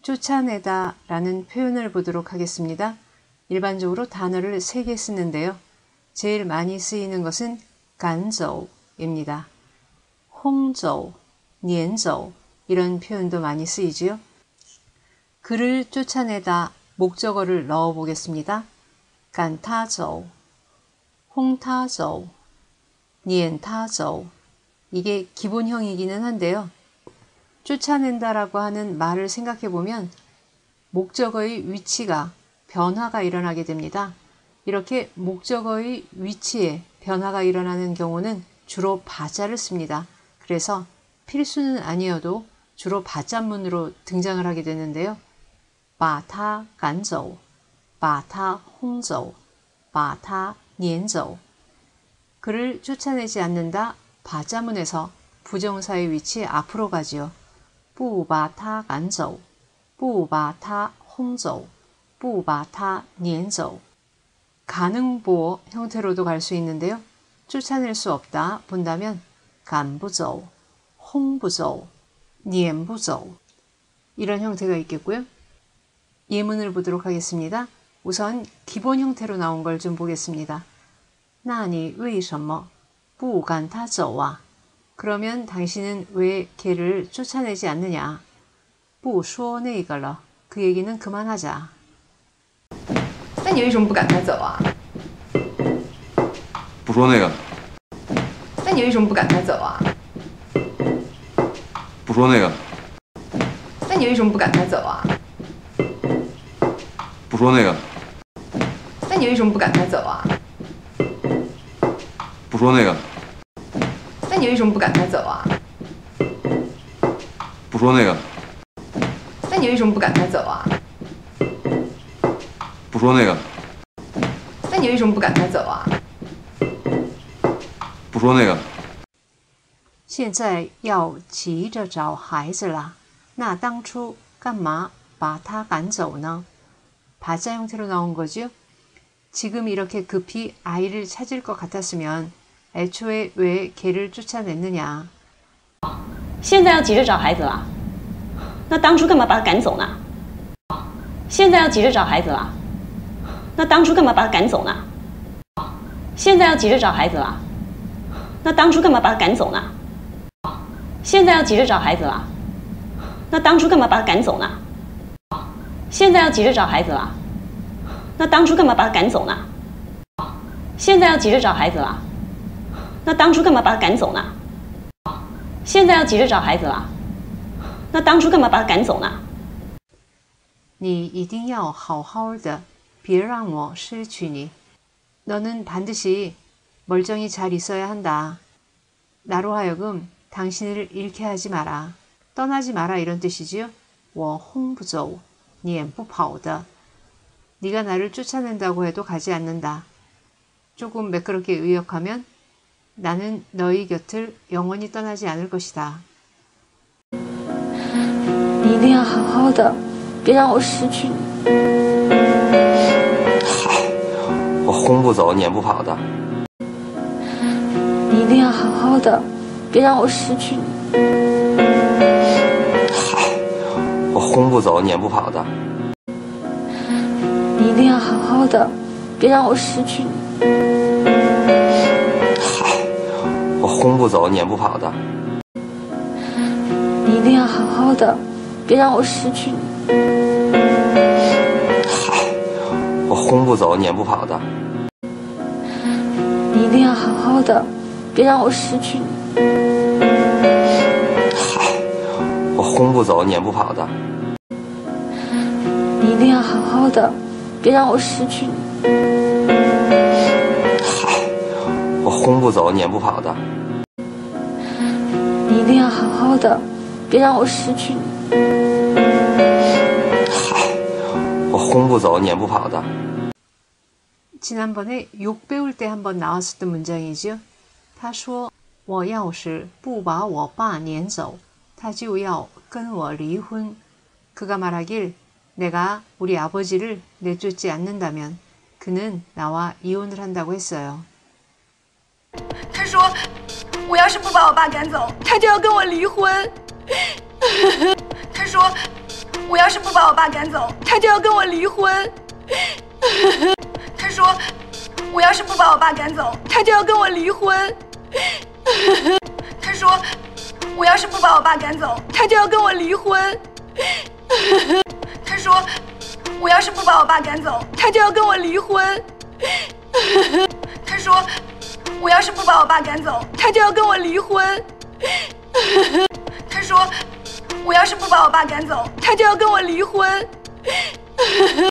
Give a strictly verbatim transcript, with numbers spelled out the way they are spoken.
쫓아내다 라는 표현을 보도록 하겠습니다. 일반적으로 단어를 세 개 쓰는데요. 제일 많이 쓰이는 것은 간저우입니다. 홍저우, 니엔저우 이런 표현도 많이 쓰이지요. 그를 쫓아내다 목적어를 넣어 보겠습니다. 간타저우, 홍타저우, 니엔타저우 이게 기본형이기는 한데요. 쫓아낸다라고 하는 말을 생각해 보면 목적어의 위치가 변화가 일어나게 됩니다. 이렇게 목적어의 위치에 변화가 일어나는 경우는 주로 바자를 씁니다. 그래서 필수는 아니어도 주로 바자문으로 등장을 하게 되는데요. 바타 간저우, 바타 홍저우, 바타 니엔저우 그를 쫓아내지 않는다 바자문에서 부정사의 위치 앞으로 가지요. 不把他赶走, 不把他轰走, 不把他撵走. 가능보어 형태로도 갈 수 있는데요. 쫓아낼 수 없다 본다면 赶不走, 轰不走, 撵不走 이런 형태가 있겠고요. 예문을 보도록 하겠습니다. 우선 기본 형태로 나온 걸 좀 보겠습니다. 那你为什么不赶他走啊? 그러면 당신은 왜 걔를 쫓아내지 않느냐? 不说那个了. 그 얘기는 그만하자. 那你为什么不赶他走啊？ 不说那个。 那你为什么不赶他走啊？ 不说那个。 那你为什么不赶他走啊？ 不说那个。 那你为什么不赶他走啊？ 不说那个。 那你为什么不赶他走啊？ 不说那个。 那你为什么不赶他走啊？ 不说那个。 那你为什么不赶他走啊？ 不说那个。 现在要急着找孩子了，那当初干嘛把他赶走呢? 바자 형태로 나온 거죠. 지금 이렇게 급히 아이를 찾을 것 같았으면 애초에 왜 걔를 쫓아냈느냐? 现在要急着找孩子了，那当初干嘛把他赶走呢？现在要急着找孩子了，那当初干嘛把他赶走呢？现在要急着找孩子了，那当初干嘛把他赶走呢？现在要急着找孩子了，那当初干嘛把他赶走呢？现在要急着找孩子了，那当初干嘛把他赶走呢？现在要急着找孩子了，那当初干嘛把他赶走呢？现在要急着找孩子了，那当初干嘛把他赶走呢？ 你一定要好好的，别让我失去你。 너는 반드시 멀쩡히 잘 있어야 한다. 나로 하여금 당신을 잃게 하지 마라. 떠나지 마라 이런 뜻이지요. 我轰不走，你也不跑的. 네가 나를 쫓아낸다고 해도 가지 않는다. 조금 매끄럽게 의역하면 나는 너희 곁을 영원히 떠나지 않을 것이다. 你一定要好好的，别让我失去你。 我轰不走，撵不跑的。 你一定要好好的，别让我失去你。 我轰不走，撵不跑的。 你一定要好好的，别让我失去你。 我轰不走，撵不跑的。 你一定要好好的，别让我失去你。 我轰不走，撵不跑的。 你一定要好好的，别让我失去你。 我轰不走，撵不跑的。 你一定要好好的，别让我失去你。 我轰不走，撵不跑的。 你一定要好好的，别让我失去你。 我轰不走，撵不跑的。 지난번에 욕 배울 때 한번 나왔었던 문장이죠. 他说我要是不把我爸撵走他就要跟我离婚. 그가 말하길 내가 우리 아버지를 내쫓지 않는다면 그는 나와 이혼을 한다고 했어요. 他说我要是不把我爸赶走他就要跟我离婚。他说我要是不把我爸赶走，他就要跟我离婚。他说，我要是不把我爸赶走，他就要跟我离婚。他说，我要是不把我爸赶走，他就要跟我离婚。他说，我要是不把我爸赶走，他就要跟我离婚。他说，我要是不把我爸赶走，他就要跟我离婚。他说，我要是不把我爸赶走，他就要跟我离婚。